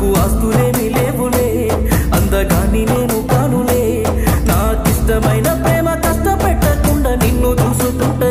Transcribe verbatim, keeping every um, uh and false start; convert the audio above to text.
నాకు ఆస్తులేమి లేవులే, అందగాని నేను కానులే. నాకిష్టమైన ప్రేమ కష్టపెట్టకుండా నిన్ను చూసుకుంటా